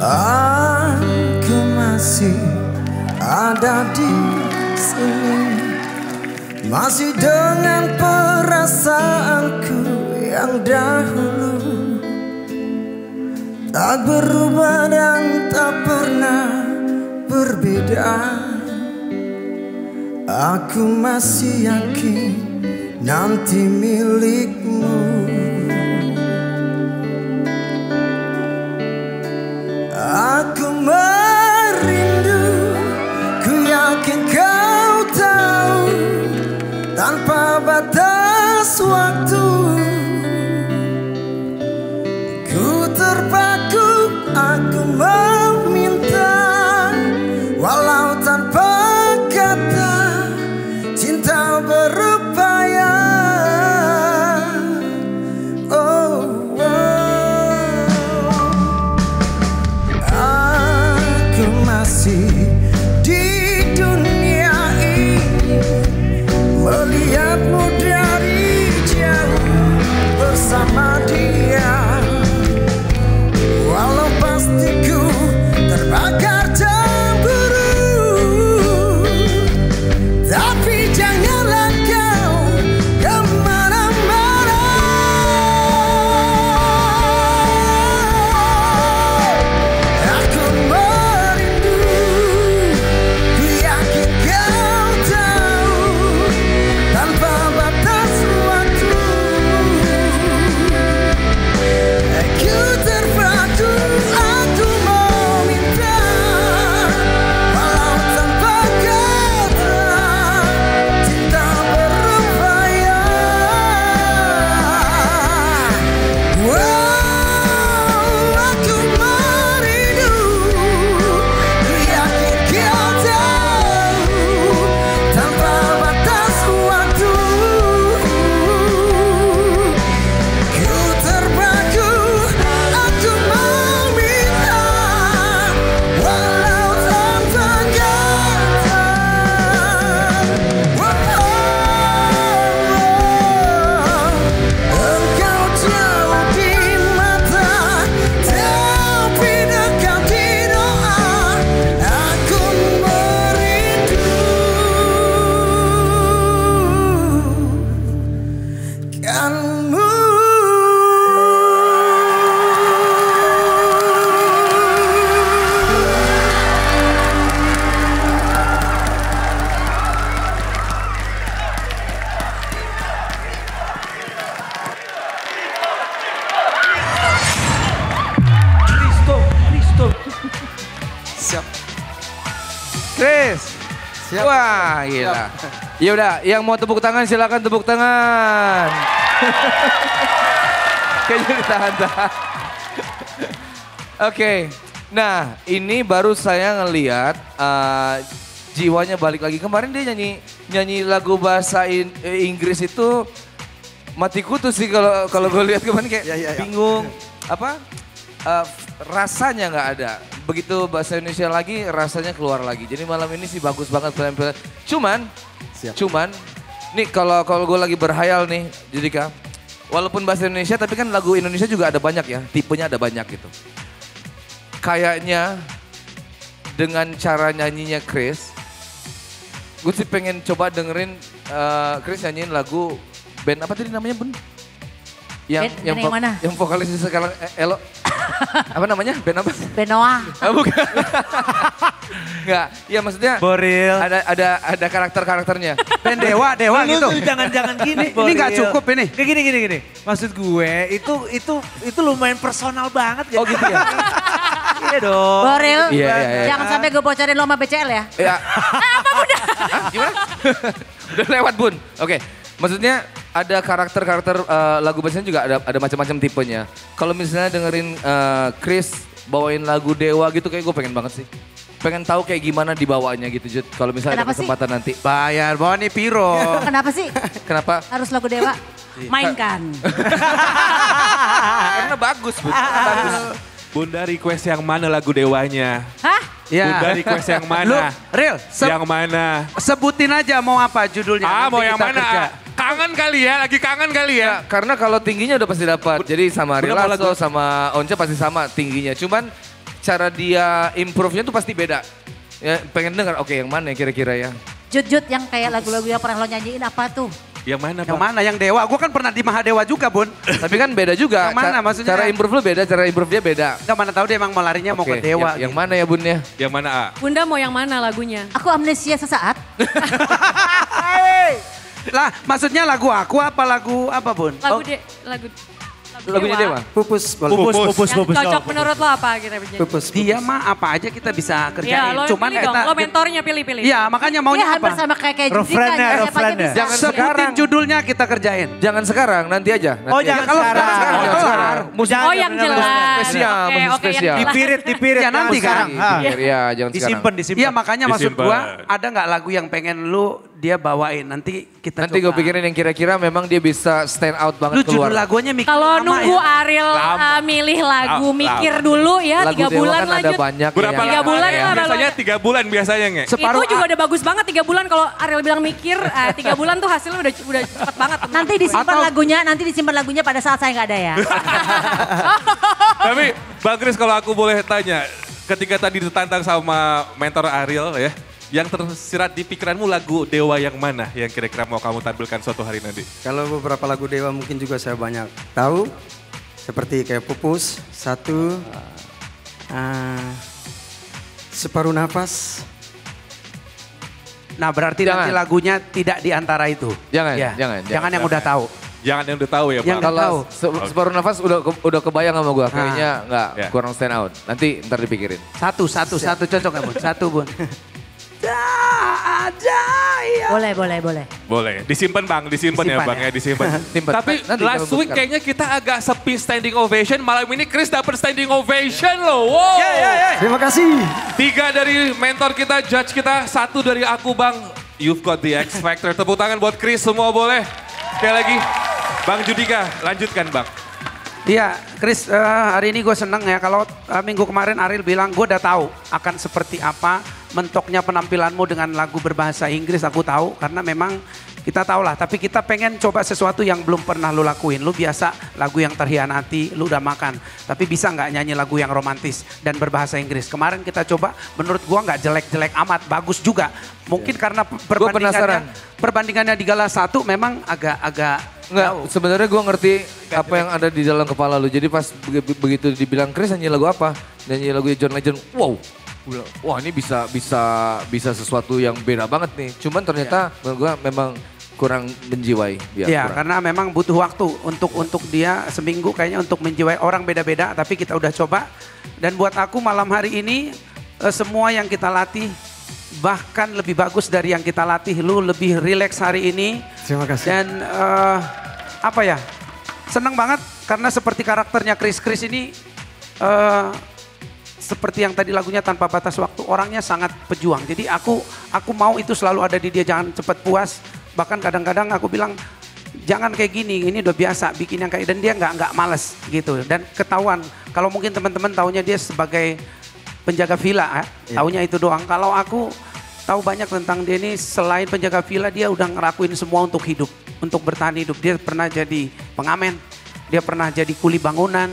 Aku masih ada di sini, masih dengan perasaanku yang dahulu, tak berubah dan tak pernah berbeda. Aku masih yakin nanti milikmu. Aku merindu, ku yakin kau tahu, tanpa batas waktu. Ku terpaku, aku meminta, walau tanpa kata, cinta berupaya. Masih di dunia ini, melihatmu dari jauh bersama dia. Walau pastiku terbakar cemburu, tapi janganlah kau kemana-mana. Aku Chris. Siap. Wah, gila. Ya udah, yang mau tepuk tangan silakan tepuk tangan. Kayaknya ditahan-tahan. Oke. Nah, ini baru saya ngeliat jiwanya balik lagi. Kemarin dia nyanyi lagu bahasa Inggris itu mati kutu sih kalau gue lihat kemarin kayak bingung apa rasanya nggak ada. Begitu bahasa Indonesia lagi rasanya keluar lagi. Jadi malam ini sih bagus banget penampilan. Cuman nih kalau gue lagi berhayal nih Judika, walaupun bahasa Indonesia tapi kan lagu Indonesia juga ada banyak ya, tipenya ada banyak gitu. Kayaknya dengan cara nyanyinya Chris, gue sih pengen coba dengerin Chris nyanyiin lagu band apa tadi namanya Bun? Yang mana? Yang vokalisnya sekarang Elo. Apa namanya? Band apa? Benoa. Oh, bukan. Enggak, ya maksudnya Boril. Ada karakter-karakternya. Band Dewa gitu. Jangan gini. Ini nggak cukup ini. Kayak gini. Maksud gue itu lumayan personal banget. Oh gitu ya? Iya dong. Boril, Iya. jangan sampai gue bocorin lo sama BCL ya. Iya. Apa udah? Gimana? Udah lewat Bun. Oke. Maksudnya ada karakter-karakter lagu bahasanya juga ada macam-macam tipenya. Kalau misalnya dengerin Chris bawain lagu Dewa gitu kayak gue pengen banget sih. Pengen tahu kayak gimana dibawanya gitu Jud. Kalau misalnya ada kesempatan nanti. Bayar bawa nih Piro. Kenapa sih? Kenapa? Harus lagu Dewa? Mainkan. Karena bagus Bun. Bagus. Bunda request yang mana lagu Dewanya? Hah? Ya. Bunda request yang mana? Real, yang mana? Sebutin aja mau apa judulnya. Mau yang mana? Kerja. Kangen kali ya, lagi kangen kali ya. Karena kalau tingginya udah pasti dapat. Jadi sama Rilaso sama Once pasti sama tingginya. Cuman cara dia improve-nya tuh pasti beda. Ya, pengen dengar, oke yang mana ya kira-kira ya? Jut yang kayak lagu-lagu yang pernah lo nyanyiin apa tuh? Yang mana, Yang Bang? mana? Yang Dewa. Gue kan pernah di Mahadewa juga, Bun. Tapi kan beda juga. Yang mana maksudnya? Cara improve lu beda, cara improve dia beda. Enggak mana tahu dia emang mau larinya mau Oke, ke Dewa. yang mana ya bun ya? Yang mana, A? Bunda mau yang mana lagunya? Aku amnesia sesaat. Lah, maksudnya lagu aku apa lagu apa, Bun? Lagu Lagunya Dewa? Pupus, Yang cocok menurut lo apa kita berjanji? Dia mah apa aja kita bisa kerjain. Ya, lo yang Cuman pilih dong, eta- lo mentornya pilih-pilih. Iya, makanya Dia maunya hampir apa? sama kayak Refrainnya, Judika. refrainnya. Jangan Sebutin sekarang. judulnya kita kerjain. Jangan sekarang, nanti aja. Nanti Oh, aja. jangan Kalau sekarang. jangan Oh, sekarang. Musik Oh yang jelas. spesial, Oke, musik oke, yang spesial. jelas. Dipirit, Ya, nanti kan. Iya, jangan sekarang. Disimpan, disimpan. Iya, makanya maksud Disimpan. gua ada nggak lagu yang pengen lu dia bawain nanti kita Nanti gue coba. pikirin yang kira-kira memang dia bisa stand out Lu banget judul keluar. lagunya mikir Kalau lama nunggu ya. Ariel milih lagu, Lama. mikir dulu ya, Lagu 3 Dewa bulan kan ada lanjut. banyak Berapa yang- 3 bulan ya? lah, Biasanya baru- 3 bulan biasanya nge. Separuh Itu juga udah bagus banget 3 bulan kalau Ariel bilang mikir 3 bulan tuh hasilnya udah cepet banget. Nanti disimpan lagunya pada saat saya nggak ada ya. Tapi Bang Kris kalau aku boleh tanya, ketika tadi ditantang sama mentor Ariel ya, yang tersirat di pikiranmu lagu Dewa yang mana yang kira-kira mau kamu tampilkan suatu hari nanti? Kalau beberapa lagu Dewa mungkin juga saya banyak tahu. Seperti kayak Pupus, Satu, Separuh Nafas. Nah, berarti Jangan. nanti lagunya tidak di antara itu. Jangan, Ya. jangan. Jangan yang udah tahu. Jangan yang udah tahu ya Yang Bang. nggak tahu. Kalau separuh nafas udah kebayang sama gue, kayaknya nggak Ya. kurang stand out. Nanti ntar dipikirin. Satu cocok nggak, Bun? Satu, Bun. Ada ya. Boleh. Boleh, disimpan Bang, disimpan ya Disimpan Bang ya. ya, disimpan. Simpan. Tapi Nanti last kalau week bukan. kayaknya kita agak sepi standing ovation, malam ini Kris dapat standing ovation loh. Wow. Terima kasih. 3 dari mentor kita, judge kita, 1 dari aku Bang. You've got the X Factor. Tepuk tangan buat Kris semua boleh. Sekali lagi, Bang Judika, lanjutkan Bang. Iya, Kris, hari ini gue seneng ya kalau minggu kemarin Ariel bilang gue udah tahu akan seperti apa mentoknya penampilanmu dengan lagu berbahasa Inggris. Aku tahu karena memang kita tahu lah, tapi kita pengen coba sesuatu yang belum pernah lu lakuin. Lu biasa lagu yang terhianati, lu udah makan. Tapi bisa nggak nyanyi lagu yang romantis dan berbahasa Inggris? Kemarin kita coba, menurut gua nggak jelek-jelek amat, bagus juga. Mungkin karena penasaran. perbandingannya di Gala 1 memang agak Enggak, sebenarnya gue ngerti apa yang ada di dalam kepala lu. Jadi pas begitu dibilang Kris nyanyi lagu apa? Nyanyi lagu John Legend. Wow. Wah, ini bisa sesuatu yang beda banget nih. Cuman ternyata menurut gue memang kurang menjiwai dia. Iya, kurang. karena memang butuh waktu untuk dia seminggu kayaknya untuk menjiwai. Orang beda-beda, tapi kita udah coba. Dan buat aku malam hari ini semua yang kita latih bahkan lebih bagus dari yang kita latih. Lu lebih rileks hari ini. Terima kasih. Dan apa ya, seneng banget karena seperti karakternya Kris ini seperti yang tadi lagunya Tanpa Batas Waktu, orangnya sangat pejuang. Jadi aku mau itu selalu ada di dia, jangan cepat puas. Bahkan kadang-kadang aku bilang jangan kayak gini, ini udah biasa bikin yang kayak, dan dia nggak males gitu. Dan ketahuan kalau mungkin teman-teman taunya dia sebagai penjaga villa, taunya itu doang. Kalau aku tahu banyak tentang dia ini, selain penjaga villa dia udah ngelakuin semua untuk hidup, untuk bertahan hidup. Dia pernah jadi pengamen, dia pernah jadi kuli bangunan,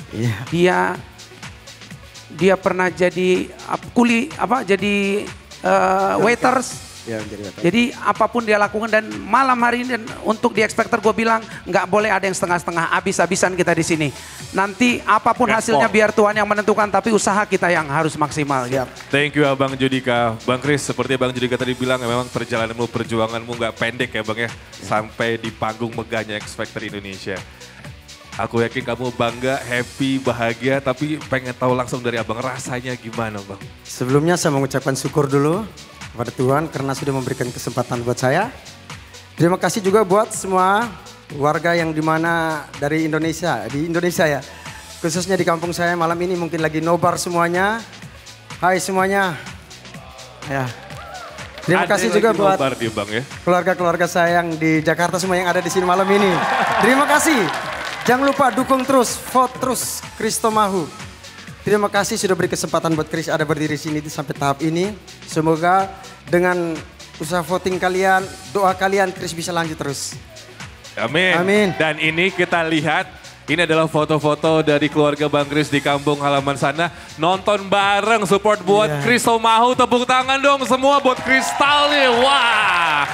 dia pernah jadi jadi waiters. Ya, menjadi waiter. Jadi apapun dia lakukan, dan malam hari ini dan untuk di X Factor gue bilang nggak boleh ada yang setengah-setengah, habis-habisan kita di sini. Nanti apapun hasilnya biar Tuhan yang menentukan, tapi usaha kita yang harus maksimal. Gitu. Thank you Abang Judika. Bang Kris, seperti Bang Judika tadi bilang, memang perjalananmu, perjuanganmu nggak pendek ya Bang ya. Sampai di panggung megahnya X Factor Indonesia. Aku yakin kamu bangga, happy, bahagia, tapi pengen tahu langsung dari Abang rasanya gimana Bang? Sebelumnya saya mengucapkan syukur dulu kepada Tuhan karena sudah memberikan kesempatan buat saya. Terima kasih juga buat semua warga yang dimana dari Indonesia, di Indonesia ya. Khususnya di kampung saya malam ini mungkin lagi nobar semuanya. Hai semuanya. Ya. Terima Ada kasih lagi juga buat nobar nih Bang ya. keluarga-keluarga saya yang di Jakarta semua yang ada di sini malam ini. Terima kasih. Jangan lupa dukung terus, vote terus Kristo Mahu. Terima kasih sudah beri kesempatan buat Kris ada berdiri sini sampai tahap ini. Semoga dengan usaha voting kalian, doa kalian Kris bisa lanjut terus. Amin. Amin. Dan ini kita lihat, Ini adalah foto-foto dari keluarga Bang Kris di kampung halaman sana. Nonton bareng, support buat Kris Tomahu. Tepuk tangan dong semua buat Kristal nih. Wah,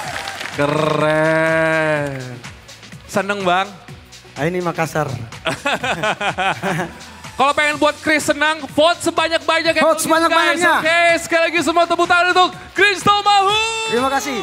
keren. Seneng Bang? Ini Makassar. Kalau pengen buat Kris senang, vote sebanyak-banyaknya. Vote sebanyak-banyaknya. Oke, sekali lagi semua tepuk tangan untuk Kris Tomahu. Terima kasih.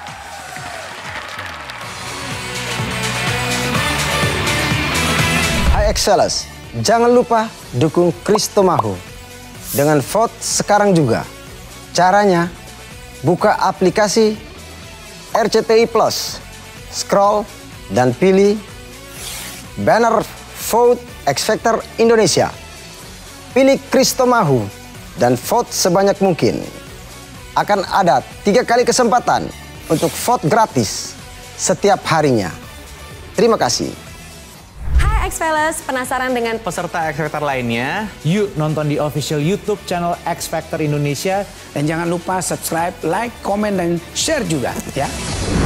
Hai Excelers, jangan lupa dukung Kris Tomahu dengan vote sekarang juga. Caranya, buka aplikasi RCTI Plus, scroll dan pilih banner Vote X Factor Indonesia. Pilih Kris Tomahu dan vote sebanyak mungkin. Akan ada 3 kali kesempatan untuk vote gratis setiap harinya. Terima kasih. Hai X-Fellas, penasaran dengan peserta X Factor lainnya? Yuk nonton di official YouTube channel X Factor Indonesia. Dan jangan lupa subscribe, like, komen, dan share juga ya.